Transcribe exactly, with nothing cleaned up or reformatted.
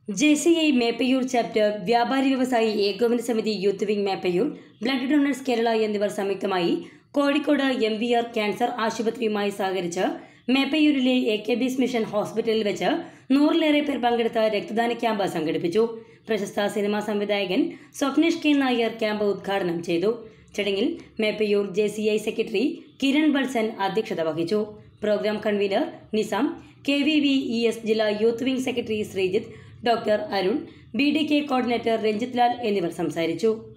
J C I Meppayur chapter, വ്യാപാരി വ്യവസായി ഏകോപന സമിതി youth wing Meppayur, blood donors Kerala എന്നിവർ സംയുക്തമായി Kozhikode M V R cancer ആശുപത്രിയുമായി സഹകരിച്ച് മേപ്പയൂരിലെ എ കെ ബീസ് മിഷൻ ഹോസ്പിറ്റലിൽ വെച്ച് നൂറിലേറെ പേർ പങ്കെടുത്ത രക്തദാന ക്യാമ്പ് സംഘടിപ്പിച്ചു. പ്രശസ്ത സിനിമാ സംവിധായകൻ സ്വപ്നേഷ് കെ നായർ ക്യാമ്പ് ഉദ്ഘാടനം ചെയ്തു. ചടങ്ങിൽ Meppayur J C I secretary Kiran Balsan അധ്യക്ഷത വഹിച്ചു. Programme convener Nizam, K V V E S ജില്ലാ youth wing secretary Sreejith, doctor Arun, B D K coordinator Ranjith Lal എന്നിവർ സംസാരിച്ചു.